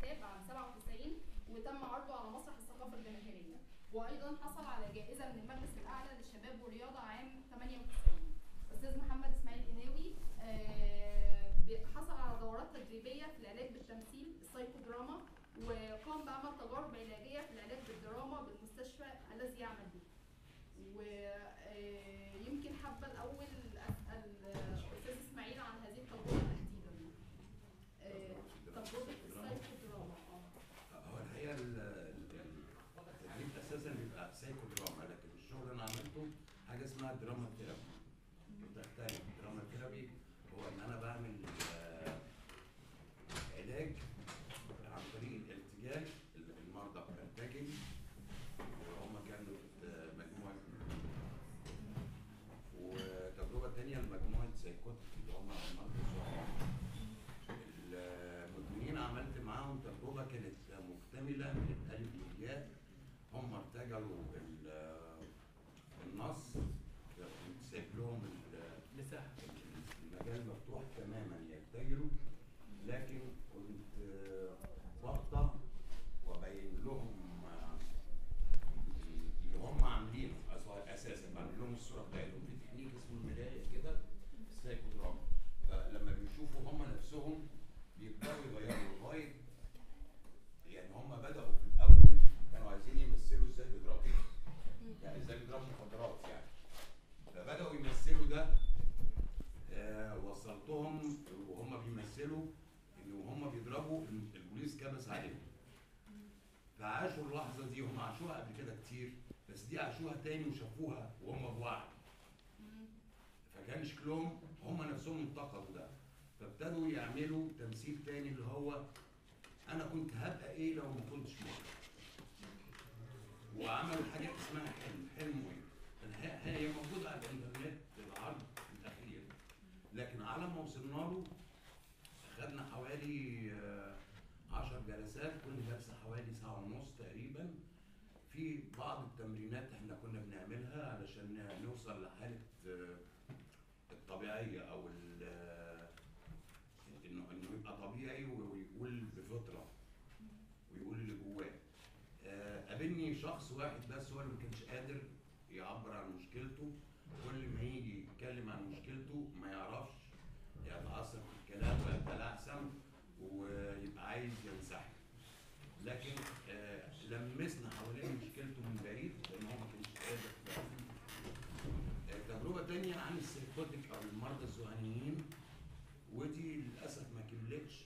الشباب عام 97 وتم عرضه على مسرح الثقافه الجماهيريه، وايضا حصل على جائزه من المجلس الاعلى للشباب والرياضه عام 98. استاذ محمد اسماعيل قناوي حصل على دورات تدريبيه في العلاج بالتمثيل السايكودراما، وقام بعمل تجارب علاجيه في العلاج بالدراما بالمستشفى الذي يعمل به. ويمكن حابه الاول اسال استاذ اسماعيل عن هذه التجربه تحديدا. تجربه السايكودراما. هو الحقيقه التدريب اساسا بيبقى سايكودراما، لكن الشغل اللي انا عملته حاجه اسمها دراما ثيرابي. بتختلف. الدراما ثيرابي هو ان انا بعمل علاج عن طريق الالتجاج. المرضى بتلتجي وهم كانوا مجموعه، وتجربه ثانيه لمجموعه سايكوتيك اللي هم المرضى الصغار المدمنين. عملت معاهم تجربه كانت مكتمله من الالف للياء. هم ارتجلوا النص، كنت سايب لهم المجال مفتوح تماما يرتجلوا، لكن كنت بقطع وابين لهم اللي هم عاملينه اساسا. بعمل لهم الصوره بتاعتهم في تكنيك اسمه المرايه كده، السايكودراما. فلما بيشوفوا هم نفسهم بيبداوا يغيروا لغايه، يعني هم بداوا في الاول كانوا عايزين يمثلوا ازاي بيضربوا، يعني ازاي بيضربوا مخدرات يعني. فبداوا يمثلوا ده. وصلتهم وهم بيمثلوا ان وهم بيضربوا البوليس كبس عليهم. فعاشوا اللحظه دي. هم عاشوها قبل كده كتير، بس دي عاشوها تاني وشافوها وهم بوعي. فكان شكلهم هم نفسهم انتقدوا ده، فابتدوا يعملوا تمثيل تاني اللي هو انا كنت هبقى ايه لو ما كنتش مخرج. وعملوا حاجه اسمها حلم هي موجوده على الانترنت العرض الاخير، لكن على ما وصلنا له خدنا حوالي 10 جلسات، كل جلسه حوالي ساعه ونص تقريبا. في بعض التمرينات احنا كنا بنعملها علشان نوصل لحاله الطبيعيه، او انه يبقى طبيعي ويقول بفطره ويقول اللي جواه. قابلني شخص واحد بس هو اللي ما كانش قادر يعبر عن مشكلته. كل ما يجي يتكلم عن مشكلته ما يعرفش، يتعصب في الكلام ويتلعثم ويبقى عايز ينسحب. لكن لمسنا حوالين مشكلته من بعيد لان هو ما كانش قادر. تجربه ثانيه عن السيكوتيك او المرضى الذهنيين، ودي للاسف ما كملتش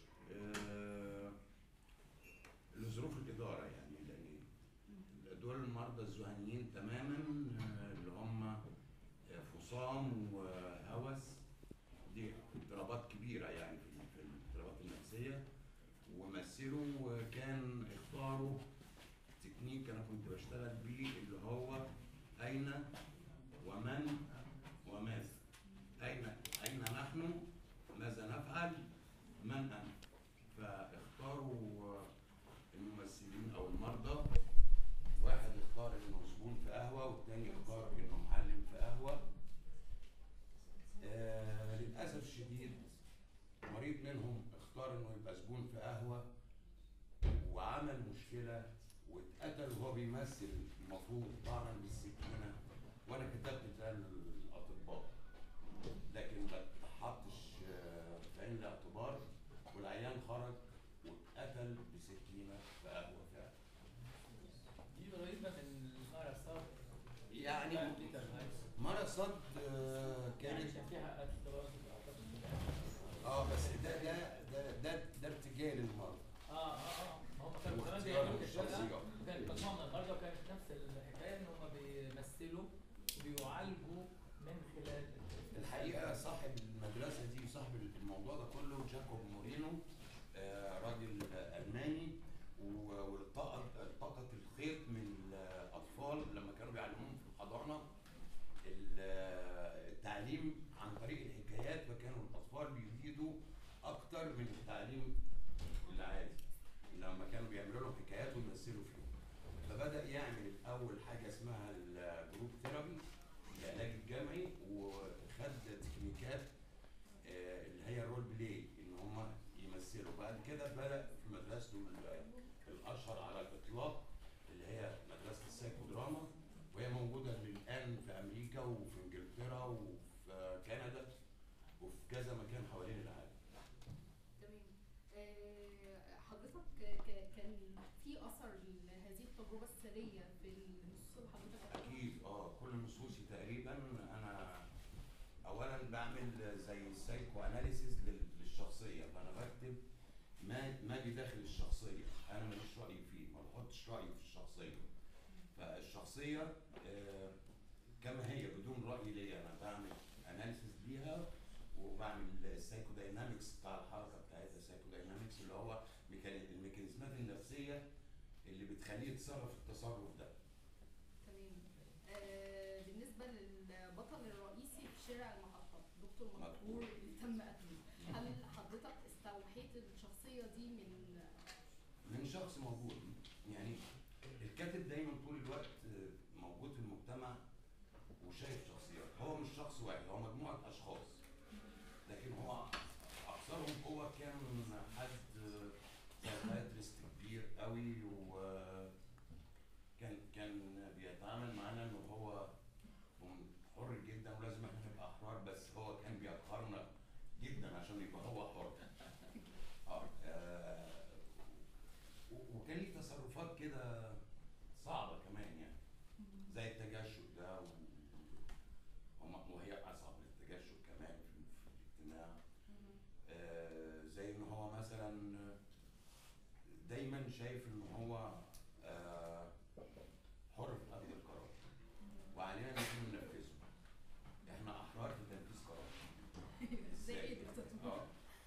لظروف الاداره، يعني لان دول المرضى الذهنيين تماما اللي هم فصام وهوس. دي اضطرابات كبيره يعني في الاضطرابات النفسيه. ومثلوا وكان اختاروا تكنيك انا كنت بشتغل بيه اللي هو اين ومن وماذا. اين نحن، ماذا نفعل، من انا. فاختاروا الممثلين او المرضى، واحد اختار انه زبون في قهوه، والتاني اختار انه معلم في قهوه. للاسف الشديد مريض منهم اختار انه يبقى زبون في قهوه وعمل مشكله واتقتل وهو بيمثل. المفروض طعنا بالسكينه، وانا كتبت ده للاطباء، لكن ما اتحطش في عين الاعتبار، والعيان خرج واتقتل بسكينه في قهوه فعلا. دي قريبه من مرض صد. يعني مرض صد كانت فيها قتل بس ده ارتجال المرض. هم كانوا كمان بيعملوا كده. كانت مجموعه من المرضى وكانت نفس الحكايه ان هم بيمثلوا وبيعالجوا من خلال. الحقيقه صاحب المدرسه دي وصاحب الموضوع ده كله جاكوب مورينو، راجل الماني، والتقط الخيط من الاطفال لما كانوا بيعلموهم في الحضانه التعليم عن طريق الحكايات، فكانوا الاطفال بيفيدوا اكتر من التعليم العادي لما كانوا بيعملوا لهم حكايات ويمثلوا فيهم. فبدا يعمل اول حاجه اسمها الجروب ثيرابي، العلاج الجمعي، وخد تكنيكات اللي هي الرول بلاي، ان هم مدرسته الاشهر على الاطلاق اللي هي مدرسه السايكودراما، وهي موجوده الان في امريكا وفي انجلترا وفي كندا وفي كذا مكان حوالين العالم. تمام. حضرتك كان في اثر لهذه التجربه السريه في النصوص اللي حضرتك قرأتها؟ اكيد كل نصوصي تقريبا انا اولا بعمل زي سايكو اناليسيز للشخصيه، فانا بكتب ما بداخل الشخصيه، انا ماليش راي فيه، ما بحطش رايي في الشخصيه. فالشخصيه كما هي بدون راي ليا، انا بعمل اناليسيز ليها وبعمل السايكو داينامكس بتاع الحركه بتاعتها، السايكو داينامكس اللي هو الميكانيزمات النفسيه اللي بتخليه يتصرف التصرف ده. تمام. بالنسبه للبطل الرئيسي في شارع المحطه دكتور مذكور اللي تم قتله، هل حضرتك استوحيت الشخصيه دي من شخص موجود؟ يعني الكاتب دايما طول الوقت موجود في المجتمع وشايف شخصيات، هو مش شخص واحد، هو مجموعه اشخاص، لكن هو اكثرهم قوه كان حد سايكايتريست كبير قوي، وكان بيتعامل معانا انه هو حر جدا ولازم احنا نبقى احرار، بس هو كان بيقهرنا جدا عشان يبقى هو حر. وكان ليه تصرفات كده صعبه كمان، يعني زي التجشؤ ده، وهي اصعب من التجشؤ كمان في الاجتماع. زي ان هو مثلا دايما شايف ان هو حر في اخذ القرار وعلينا ان احنا ننفذه، احنا احرار في تنفيذ قرار. زي ايه دكتور؟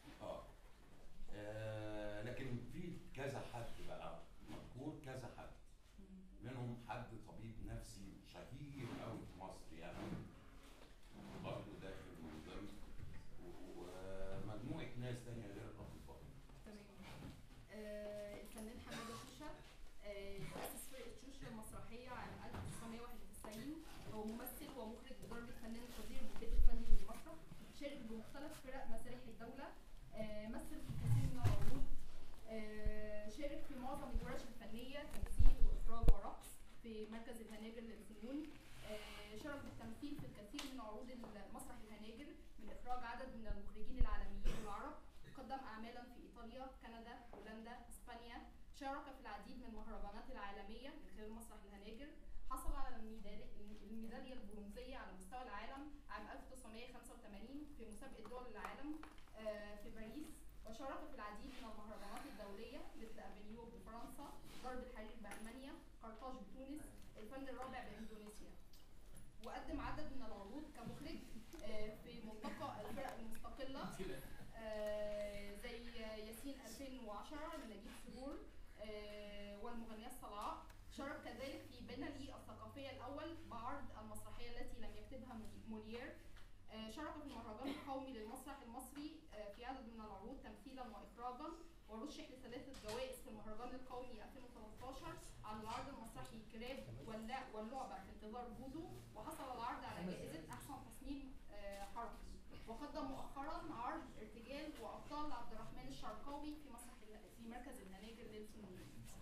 لكن في كذا حد بقى مذكور، كذا حد منهم حد طبيب نفسي شهير قوي في مصر، يعني برضه داخل من ضمن، ومجموعه ناس تانيه غير الاطباء. تمام. الفنان حماده شوشه اسس فرقه شوشه المسرحيه عام 1991، هو ممثل ومخرج بدرجه فنان قدير بالبيت الفني للمسرح، شارك بمختلف فرق مسارح الدوله، مثل في الكثير من العروض، شارك في معظم الورش الفنيه، تمثيل واخراج ورقص في مركز الهناجر للفنون، شارك بالتمثيل في الكثير من عروض مسرح الهناجر من اخراج عدد من المخرجين العالميين العرب، قدم اعمالا في ايطاليا، كندا، هولندا، اسبانيا، شارك في العديد من المهرجانات العالميه من خلال مسرح الهناجر، حصل على الميداليه البرونزيه على مستوى العالم عام 1985 في مسابقه دول العالم في باريس، وشارك في العديد من المهرجانات الدوليه مثل افينيو بفرنسا، درب الحرير بألمانيا، قرطاج بتونس، الفن الرابع بإندونيسيا، وقدم عدد من العروض كمخرج في ملتقى الفرق المستقلة زي ياسين 2010 لنجيب سرور والمغنية الصلاع. شارك كذلك في بنالي الثقافية الأول بعرض المسرحية التي لم يكتبها موليير. شارك في المهرجان القومي للمسرح المصري في عدد من العروض تمثيلا وإخراجا، ورشح ل3 جوائز في المهرجان القومي 2013 على العرض المسرحي كراب واللعبة في انتظار بودو، وحصل العرض على جائزة أحسن تصميم حركي، وقدم مؤخرا عرض ارتجال وأبطال عبد الرحمن الشرقاوي في مركز الهناجر للفنون.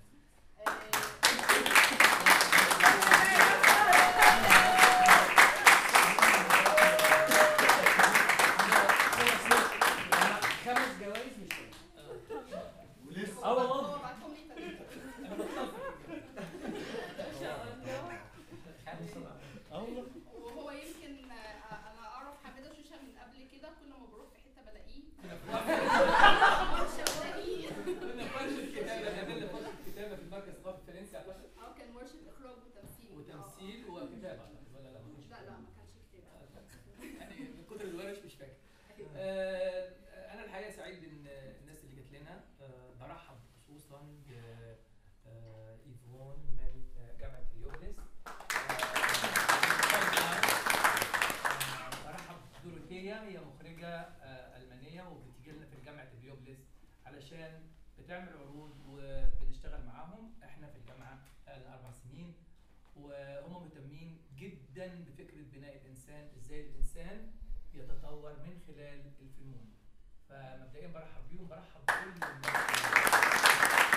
وهو يمكن انا اعرف حماده شوشه من قبل كده، كل ما بروح في حته بلاقيه كنا في ورشه كتابه، قابلنا في ورشه كتابه في المركز الثقافي الفرنسي اعتقد. كان ورشه اخراج وتمثيل وكتابه ولا لا؟ لا ما كانش كتابه يعني من كتر الورش مش فاكر. انا الحقيقه سعيد ان الناس اللي جت لنا، برحب خصوصا ايفون من جامعه اليوبلس، برحب دوريتيا، هي مخرجه المانيه وبتيجي لنا في جامعه اليوبلس علشان بتعمل عروض وبنشتغل معاهم احنا في الجامعه لنا 4 سنين، وهم مهتمين جدا بفكره بناء الانسان، ازاي الانسان يتطور من خلال الفنون. فمبدئيا برحب بيهم، برحب بكل الناس.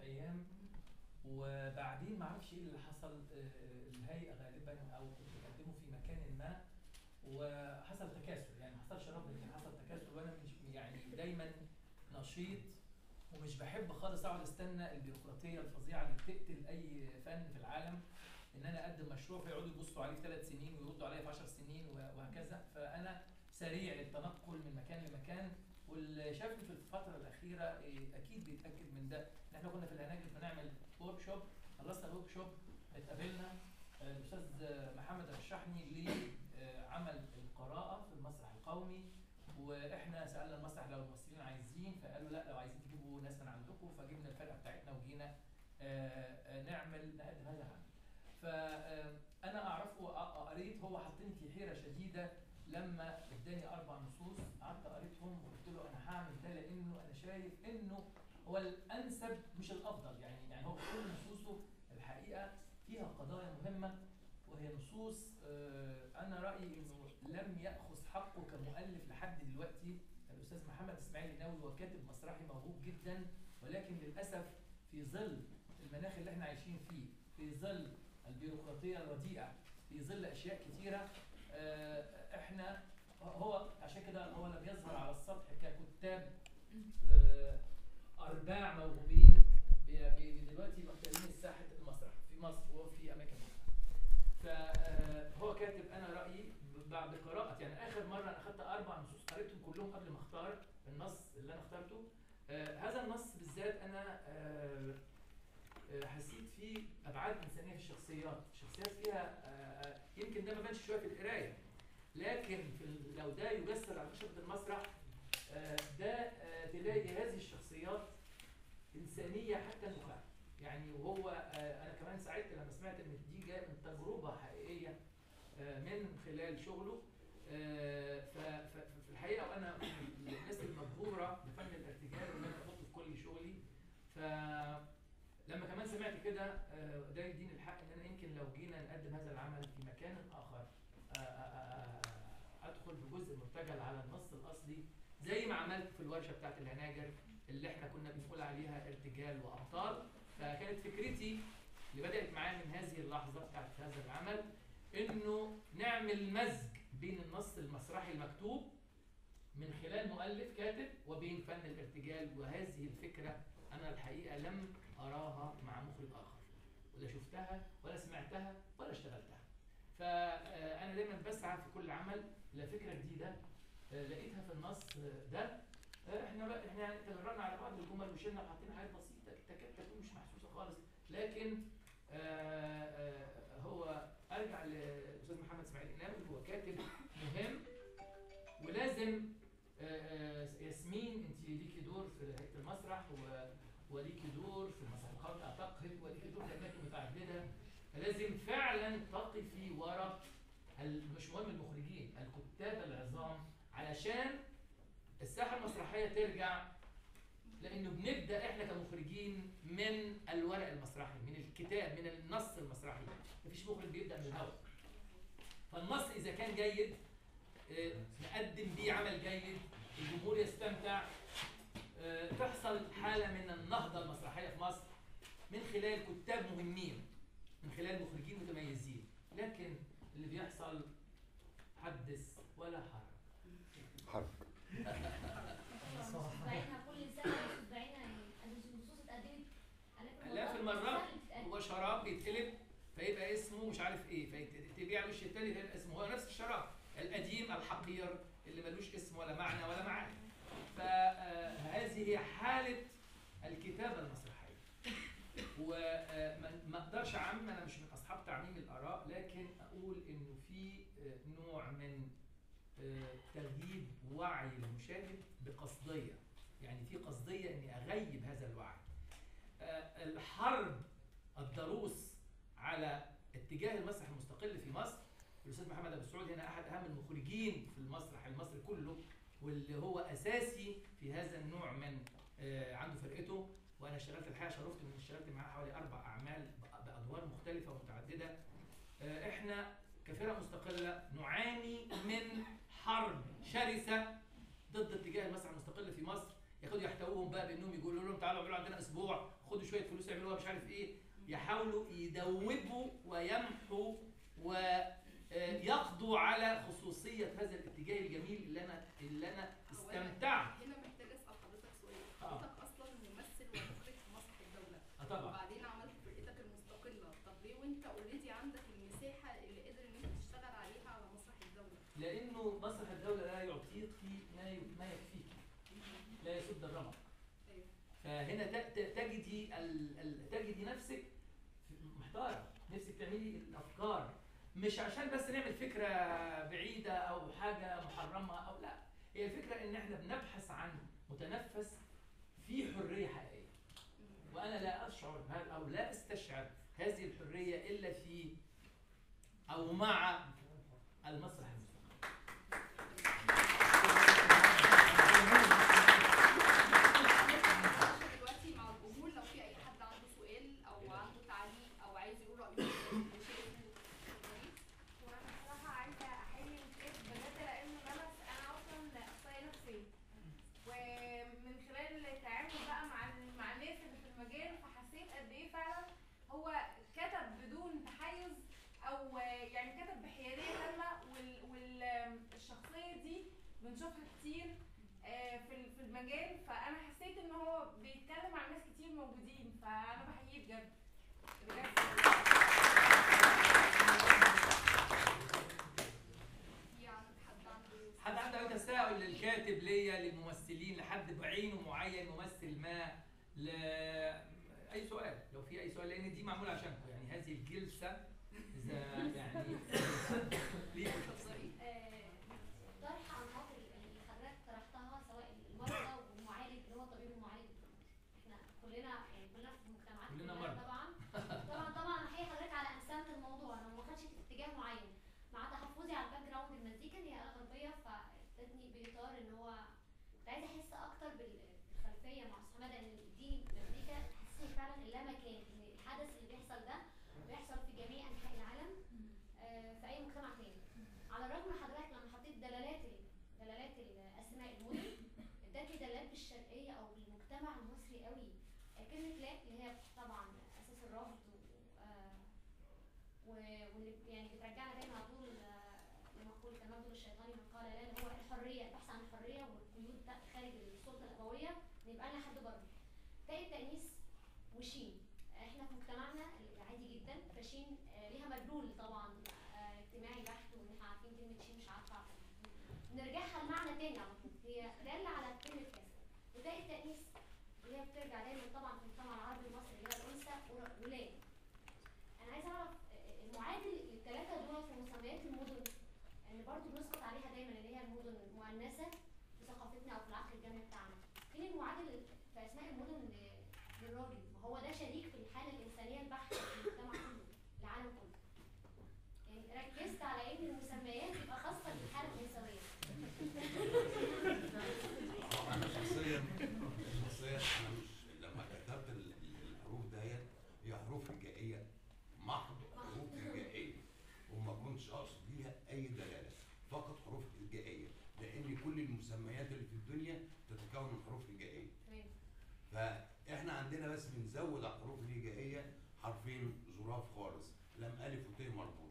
ايام، وبعدين معرفش ايه اللي حصل، الهيئه غالبا او كنت بقدمه في مكان ما وحصل تكاسل، يعني ما حصلش رفض لكن حصل تكاسل، وانا مش يعني دايما نشيط ومش بحب خالص اقعد استنى البيروقراطيه الفظيعه اللي بتقتل اي فن في العالم، ان انا اقدم مشروع فيقعدوا يبصوا عليه في 3 سنين ويردوا عليا في 10 سنين وهكذا. فانا سريع للتنقل من مكان لمكان، واللي شافني في الفتره الاخيره اكيد بيتاكد من ده. احنا كنا في الهناجر بنعمل ورك شوب، خلصنا الورك شوب اتقابلنا، الاستاذ محمد رشحني لعمل القراءه في المسرح القومي، واحنا سالنا المسرح لو الممثلين عايزين، فقالوا لا لو عايزين تجيبوا ناس من عندكم، فجبنا الفرقه بتاعتنا وجينا نقدم هذا العمل. فانا اعرفه، قريت، هو حطني في حيره شديده لما اداني 4 نصوص، قعدت قريتهم وقلت له انا هعمل ده لانه انا شايف انه هو الانسب مش الافضل، يعني هو كل نصوصه الحقيقه فيها قضايا مهمه، وهي نصوص انا رايي انه لم ياخذ حقه كمؤلف لحد دلوقتي. الاستاذ محمد اسماعيل القناوي هو كاتب مسرحي موهوب جدا، ولكن للاسف في ظل المناخ اللي احنا عايشين فيه، في ظل البيروقراطيه الرديئه، في ظل اشياء كثيره، احنا هو عشان كده هو لم يظهر على السطح ككتاب ارباع موهوبين دلوقتي محتلين ساحه المسرح في مصر وفي اماكن اخرى. فهو كاتب انا رايي بعد قراءه، يعني اخر مره انا اخذت 4 نصوص قريتهم كلهم قبل ما اختار النص اللي انا اخترته. هذا النص بالذات انا حسيت فيه ابعاد انسانيه في الشخصيات فيها يمكن ده ما بانش شويه في القرايه، لكن لو ده يجسد على خشبه المسرح ده تلاقي هذه الشخصيات انسانيه حتى النخاع، يعني وهو انا كمان سعدت لما سمعت ان دي جايه من تجربه حقيقيه من خلال شغله. ففي الحقيقه وانا من الناس المبهوره بفن الارتجال واللي انا بحطه في كل شغلي، فلما كمان سمعت كده ده يديني الحق ان انا يمكن لو جينا نقدم هذا العمل في مكان اخر ادخل بجزء مرتجل على النص الاصلي، زي ما عملت في الورشه بتاعت الهناجر اللي احنا كنا بنقول عليها ارتجال وابطال. فكانت فكرتي اللي بدات معايا من هذه اللحظه بتاعت هذا العمل انه نعمل مزج بين النص المسرحي المكتوب من خلال مؤلف كاتب وبين فن الارتجال، وهذه الفكره انا الحقيقه لم اراها مع مخرج اخر، ولا شفتها ولا سمعتها ولا اشتغلتها. فانا دايما بسعى في كل عمل لفكره جديده لقيتها في النص ده. احنا يعني تجرأنا على بعض الجمل وشلنا وحاطين حاجات بسيطه تكاد تكون مش محسوسه خالص، لكن هو ارجع للاستاذ محمد اسماعيل القناوي، هو كاتب مهم، ولازم ياسمين انت ليكي دور في هيئه المسرح وليكي دور في المسرح القومي اعتقد، وليكي دور في اماكن متعدده، فلازم فعلا تقفي ورا مش مهم المخرجين، الكتاب العظام، علشان الساحه المسرحيه ترجع، لانه بنبدا احنا كمخرجين من الورق المسرحي، من الكتاب، من النص المسرحي، مفيش مخرج بيبدا من الهواء. فالنص اذا كان جيد نقدم بيه عمل جيد، الجمهور يستمتع، تحصل حاله من النهضه المسرحيه في مصر من خلال كتاب مهمين، من خلال مخرجين متميزين. لكن اللي بيحصل حدث ولا حرج. اسبوعينها كل سنه اسبوعينها، يعني النصوص اتقدمت لا في المرات هو شراب بيتقلب فيبقى اسمه مش عارف ايه، فتبيع الوش التاني فيبقى اسمه هو نفس الشراب القديم الحقير اللي ملوش اسم ولا معنى ولا معاني. فهذه هي حاله الكتابه المسرحيه. وما اقدرش اعمم، انا مش من اصحاب تعميم الاراء، لكن اقول انه في نوع من تغييب وعي المشاهد بقصديه، يعني في قصديه اني اغيب هذا الوعي. الحرب الضروس على اتجاه المسرح المستقل في مصر، الاستاذ محمد ابو سعود هنا احد اهم المخرجين في المسرح المصري كله، واللي هو اساسي في هذا النوع من عنده فرقته، وانا اشتغلت الحقيقه شرفت ان اشتغلت معاه حوالي 4 أعمال بادوار مختلفه ومتعدده. احنا كفرقه مستقله نعاني من حرب شرسه ضد اتجاه المسرح المستقل في مصر، ياخدوا يحتووهم بقى بانهم يقولوا لهم تعالوا اعملوا عندنا اسبوع، خدوا شويه فلوس يعملوها مش عارف ايه، يحاولوا يدوبوا ويمحوا ويقضوا على خصوصيه هذا الاتجاه الجميل اللي انا استمتعت. هنا محتاج اسال حضرتك سؤال، حضرتك اصلا ممثل ومخرج في مسرح الدوله طبعا. وبعدين عملت فرقتك المستقله، طب ليه وانت اوريدي عندك المساحه اللي قادر ان انت تشتغل عليها على مسرح الدوله؟ لانه مسرح الدوله لا يعطيك ما يكفيك، لا يسد الرمق. فهنا تجدي نفسك محتاره، نفسك تعملي الافكار مش عشان بس نعمل فكره بعيده او حاجه محرمه او لا، هي الفكره ان احنا بنبحث عن متنفس فيه حريه حقيقيه، وانا لا اشعر او لا استشعر هذه الحريه الا في او مع المسرح المستقل. دلوقتي مع الجمهور لو في اي حد عنده سؤال او عنده تعليق او عايز يقول رايه وانا بصراحه عايزه احيي الكتاب بجد، لان انا اصلا اخصائيه نفسيه، ومن خلال التعامل بقى مع الناس اللي في المجال فحسيت قد ايه فعلا هو كتب بدون تحيز او يعني كتب بحياديه تامه، والشخصيه دي بنشوفها كتير في المجال، فانا حسيت ان هو بيتكلم عن ناس كتير موجودين، فانا بحييه بجد بجد. حد عنده اي تساؤل للكاتب ليا، للممثلين، لحد بعينه معين ممثل ما، اي سؤال لو في اي سؤال، لان دي معموله عشانكم، يعني هذه الجلسه اذا يعني ليكم شخصيا. طرح انماط اللي حضرتك طرحتها سواء المرضى والمعالج اللي هو الطبيب المعالج، احنا كلنا يعني كلنا في مجتمعات كلنا مرضى طبعا احيي حضرتك على انسانه الموضوع، انا ما خدتش في اتجاه معين مع تحفظي على الباك جراوند المزيكا اللي هي آلة غربيه، فادتني باطار ان هو كنت عايزه احس اكتر بالخلفيه مع حماده، ان يديني مزيكا تحسسني فعلا اللامكان، ان الحدث اللي بيحصل ده بيحصل في جميع انحاء العالم في اي مجتمع تاني. على الرغم من حضرتك لما حطيت دلالات اسماء المدن ادتني دلالات بالشرقيه او بالمجتمع المصري قوي. كلمه لا اللي هي طبعا اساس الرفض واللي يعني بترجعنا دايما على طول لمقول التمدد الشيطاني من قال لا، اللي هو الحريه، البحث عن الحريه والقيود خارج السلطه الابويه، ان يبقى لنا حد بره. تاني التانيث وشين، احنا في مجتمعنا عادي جدا، فشين ليها مدلول طبعا اجتماعي بحت، وان احنا عارفين كلمه شين مش عارفه نرجعها لمعنى تاني على طول، هي داله على كلمه كذا. وتاني التانيث اللي هي بترجع دايما طبعا في المجتمع العربي المصري اللي هي الانثى ولاد. انا عايزه اعرف المعادل للثلاثه دول في مسميات المدن اللي برضه بنسقط عليها دايما، اللي هي المدن المؤنثه في ثقافتنا او في العقل الجامعي بتاعنا، فين المعادل في اسماء المدن للراجل؟ ما هو ده شريك في الحاله الانسانيه البحته في المجتمع كله، العالم كله. يعني ركزت على ان المسميات تبقى خاصه بالحاله الانسانيه. انا شخصيا انا مش لما كتبت الحروف ديت هي حروف هجائيه محض، حروف هجائيه، وما كنتش اقصد بيها اي دلاله، فقط حروف هجائيه، لان كل المسميات اللي في الدنيا تتكون من حروف هجائيه. فاحنا عندنا بس بنزود على الحروف الهجائيه حرفين ظراف خالص، لام الف وت مربوطه.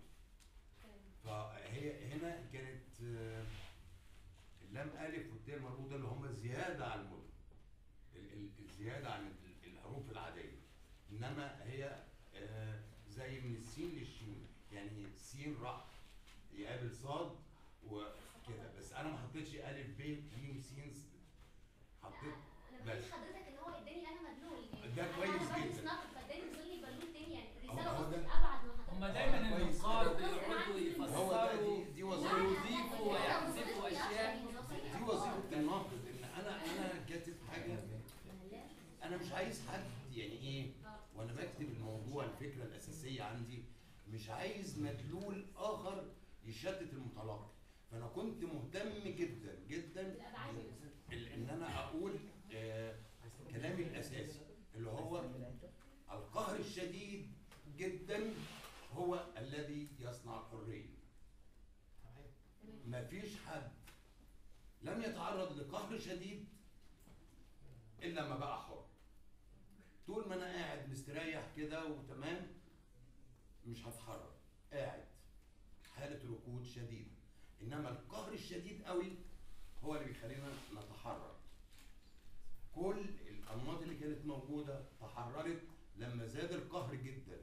فهي هنا كانت اللام الف والت المربوطه اللي هم زياده عن المدن، الزياده عن الحروف العاديه، انما هي زي من السين للشين، يعني سين راح يقابل صاد وكده، بس انا ما حطيتش الف ب ج س، حطيت انا بس حضرتك ان هو اداني انا مدلول، يعني ده كويس جدا، فاداني نزل لي بلول تاني، يعني الرساله هو وصلت ده. ابعد ما حضرتك. هم دايما النقاد بيقعدوا يفسروا دي وظيفه، ويضيفوا ويحذفوا اشياء. دي وظيفه الناقد، ان انا كاتب حاجه، انا مش عايز حد يعني ايه وانا بكتب الموضوع، الفكره الاساسيه عندي مش عايز مدلول اخر يشتت المتلقي، فانا كنت مهتم جدا جدا ان انا اقول كلامي الاساسي اللي هو القهر الشديد جدا هو الذي يصنع الحريه. مفيش حد لم يتعرض لقهر شديد الا ما بقى حر. طول ما انا كده وتمام مش هتحرك، قاعد حاله ركود شديده. انما القهر الشديد قوي هو اللي بيخلينا نتحرك. كل الانماط اللي كانت موجوده تحررت لما زاد القهر جدا.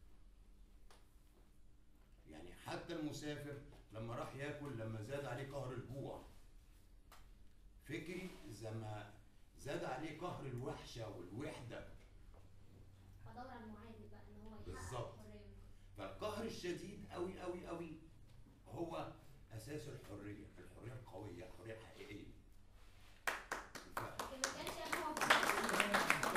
يعني حتى المسافر لما راح ياكل لما زاد عليه قهر الجوع. فكري زي ما زاد عليه قهر الوحشه والوحده. فدور على المعادل بقى ان هو يحقق بالظبط. الحريه. فالقهر الشديد قوي قوي قوي هو اساس الحريه، الحريه القويه، الحريه الحقيقيه. لكن ما كانش اهم ما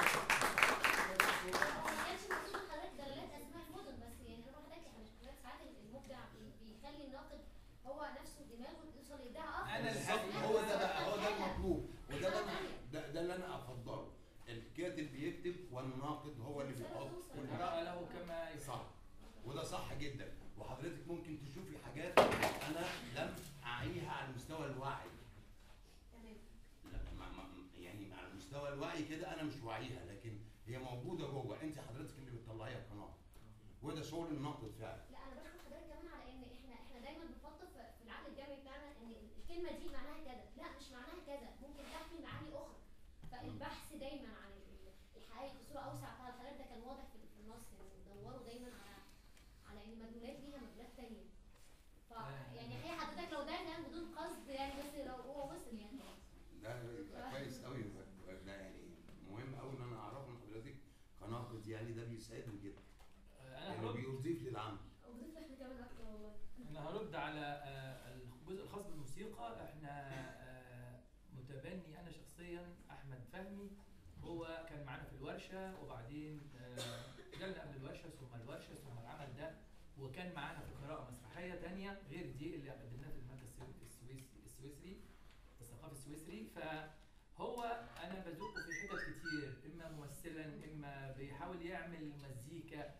كانش مقصود حضرتك دلالات اسماء المدن بس، يعني انا حضرتك احنا حضرتك ساعات المبدع بيخلي الناقد هو نفسه دماغه توصل لابداع اكتر. أنا بالظبط، هو ده بقى، هو ده المطلوب، وده اللي انا ده اللي انا افضله. الكاتب بيكتب والناقد هو اللي بيحط كل والقراءة له كما يحب. صح، وده صح جدا. وحضرتك ممكن تشوفي حاجات انا لم اعيها على مستوى الوعي. تمام. لا يعني على مستوى الوعي كده انا مش واعيها، لكن هي موجوده جوه، انت حضرتك اللي بتطلعيها قناه. وده شغل الناقد فعلا. لا انا بشكر حضرتك كمان على ان احنا دايما بنحط في العقل الجمعي بتاعنا ان الكلمه دي معناها كذا، لا مش معناها كذا، ممكن تحمل معاني اخرى. فالبحث دايما عن الحقائق بصوره اوسع، فالحضرتك ده كان واضح في النص، يعني دوروا دايما على ان مدلولات ليها مدلولات ثانيه. يعني هي حضرتك لو ده كان بدون قصد يعني، بس لو هو وصل يعني. ده يبقى كويس قوي، ده يعني مهم قوي ان انا اعرفه من حضرتك كناقد، يعني ده بيساعدني جدا. أنا يعني هرد بيضيف للعمل. وبضيف احنا كمان اكتر والله. أنا هرد على الجزء الخاص بالموسيقى. إحنا متبني أنا شخصيا أحمد فهمي، هو كان معانا في الورشة وبعدين جالنا قبل الورشة ثم الورشة ثم العمل ده، وكان معانا في قراءة مسرحية تانية غير دي اللي قدمناها في المركز السويسري الثقافي السويسري. فهو أنا بذوقه في حتت كتير، إما ممثلا إما بيحاول يعمل مزيكا،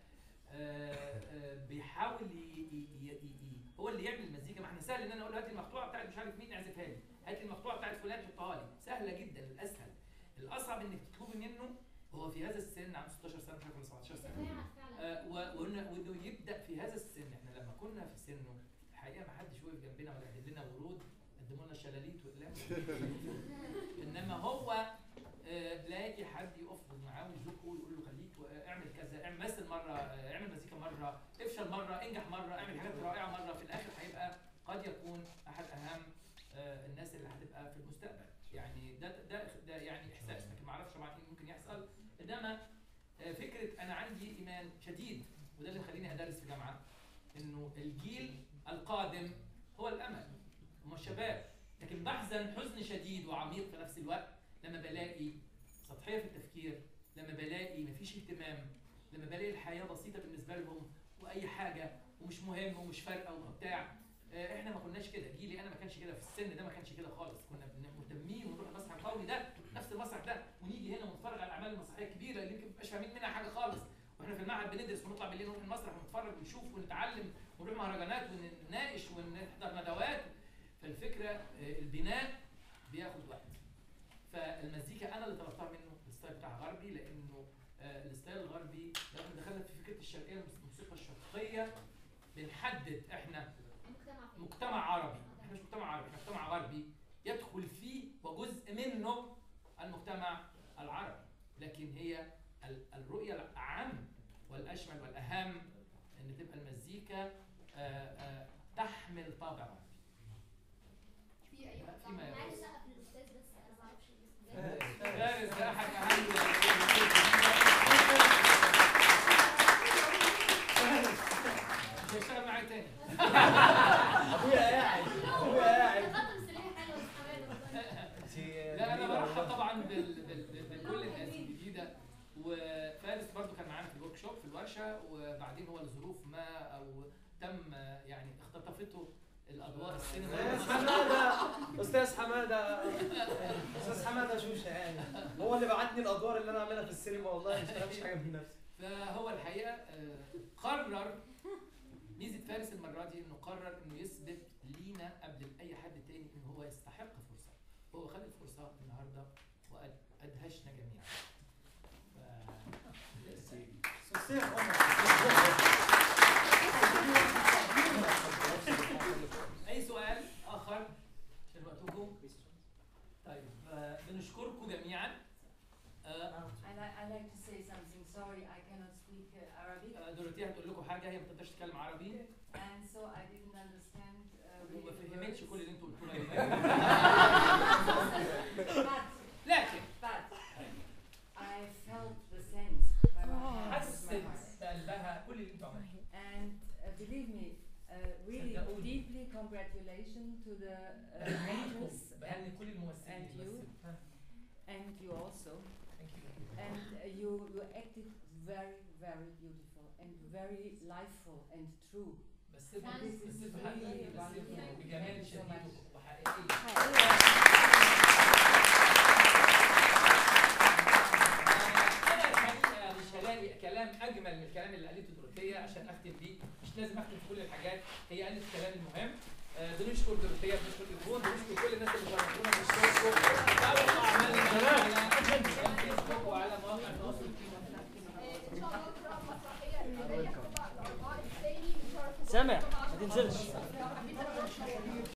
بيحاول هو اللي يعمل المزيكا. ما احنا سهل ان انا اقول له هات المقطوعه بتاعت مش عارف مين اعزفها لي، هات المقطوعه بتاعت فلان حطها لي، سهله جدا. الاسهل الاصعب انك تطلبي منه وهو في هذا السن، عنده 16 سنه مش عارف ولا 17 سنه، وانه يبدا في هذا السن. احنا لما كنا في سنه الحقيقه ما حدش وقف جنبنا ولا قدم لنا ورود، قدموا لنا شلاليت واقلام انما هو لاقي حد يقف معاه ويزقه ويقول له خليك اعمل كذا، اعمل مثل مره، اعمل مزيكا مره، افشل مره، انجح مره، اعمل حاجات رائعه مره، في الاخر هيبقى قد يكون احد اهم الناس اللي هتبقى في المستقبل. يعني ده يعني احساس، لكن ما اعرفش طبعا ايه ممكن يحصل. انما فكره انا عندي ايمان شديد، وده اللي مخليني ادرس في جامعه، انه الجيل القادم هو الامل، هم الشباب. لكن بحزن حزن شديد وعميق في نفس الوقت لما بلاقي سطحيه في التفكير، لما بلاقي مفيش اهتمام، لما بلاقي الحياه بسيطه بالنسبه لهم واي حاجه ومش مهم ومش فارقه وبتاع. احنا ما كناش كده، جيلي انا ما كانش كده، في السن ده ما كانش كده خالص. كنا مهتمين ونروح المسرح القومي ده نفس المسرح ده، ونيجي هنا ونتفرج على الاعمال المسرحيه الكبيره اللي يمكن ما بنبقاش فاهمين منها حاجه خالص، واحنا في المعهد بندرس ونطلع بالليل نروح المسرح ونتفرج ونشوف ونتعلم ونروح مهرجانات ونناقش ونحضر ندوات. فالفكره البناء بياخد وقت. فالمزيكا انا اللي طلبتها منه الستايل بتاع غربي، لانه الستايل الغربي لو احنا دخلنا في فكره الشرقيه، الموسيقى الشرقيه بنحدد احنا مجتمع عربي، احنا مش مجتمع عربي، احنا مجتمع غربي يدخل فيه وجزء منه المجتمع العربي. لكن هي الرؤيه الاعم والاشمل والاهم ان تبقى المزيكا تحمل طابع غربي. في اي حد فيما انا عايز يخص اسقف للاستاذ بس انا ما اعرفش الاسم فارس ده احد اهم مش هيشتغل معايا تاني. ابويا قاعد ابويا قاعد. تقدم سلاح حلو يا لا انا برحب طبعا بكل الناس الجديده، وفارس برضو كان معانا في الورك شوب في الورشه، وبعدين هو لظروف ما او تم يعني اختطفته الادوار السينما. استاذ حماده شوشه، يعني هو اللي بعتني الادوار اللي انا اعملها في السينما، والله مش اشتغلتش حاجه من نفسي. فهو الحقيقه قرر، ميزه فارس المره دي انه قرر انه يثبت لينا قبل اي حد تاني انه هو يستحق فرصه. هو خد الفرصه النهارده وادهشنا جميعا. اي سؤال اخر عشان وقتكم؟ طيب بنشكركم جميعا. I like to say something. Sorry, I cannot speak Arabic, دورتي هتقول لكم حاجه، هي ما بتقدرش تتكلم عربي and so I didn't understand وما really the فهمتش words. كل اللي انتوا قلتوه لها. لكن But I felt the sense by my heart, with حست my heart. بقلبها كل اللي انتوا عملتوه. And believe me, really صدقوني. deeply congratulations to the actors بهني كل الممثلين and you. اللي مثلوا. and you also. Thank you. And you acted very, very beautiful and very lifeful and true. بس This is بحقيقي really wonderful. بجمال Thank you so شديد much. وحقيقي. انا الحقيقه مش هلاقي كلام اجمل من الكلام اللي قالته دروثيه عشان اختم بيه، مش لازم اختم في كل الحاجات، هي قالت الكلام المهم. بنشكر دروثيه، بنشكر الجون، بنشكر كل الناس اللي شرفتونا، بنشكركم. تعالوا اعمالنا على فيسبوك وعلى مواقع التواصل الاجتماعي. ان شاء الله القراءه المسرحيه اللي جايه هتبقى الاربعاء الثاني من شهر 11. سامع ما تنزلش.